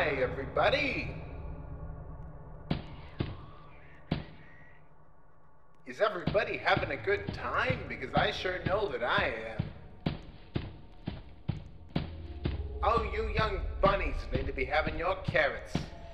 Hi, everybody! Is everybody having a good time? Because I sure know that I am. Oh, you young bunnies need to be having your carrots.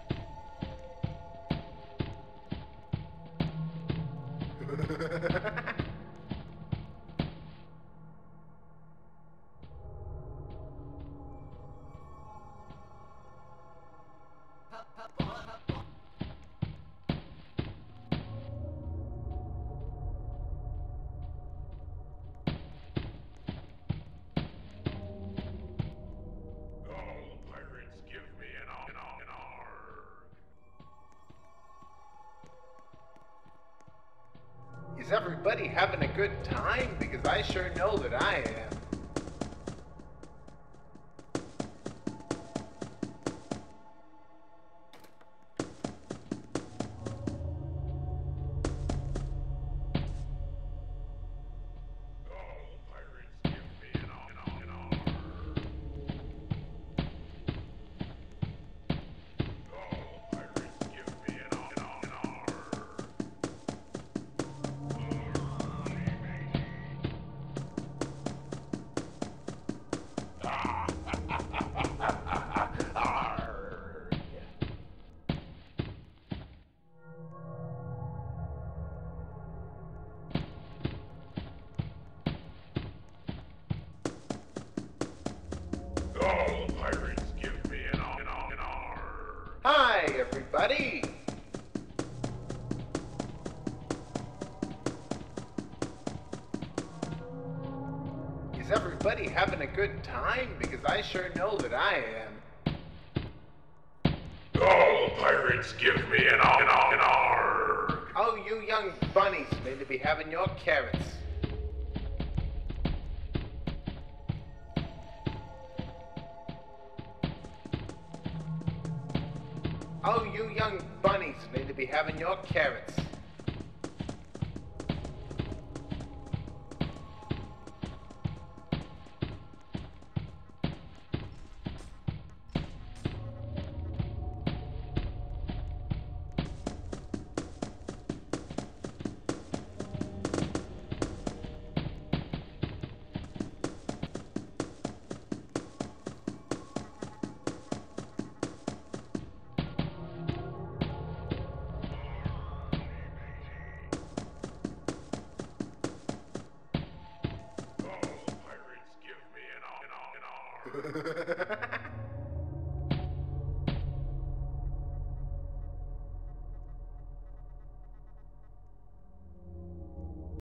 Is everybody having a good time? Because I sure know that I am. Hi, everybody! Is everybody having a good time? Because I sure know that I am. All pirates give me an arg. Oh, you young bunnies need to be having your carrots. Oh, you young bunnies need to be having your carrots. All pirates give me an arg.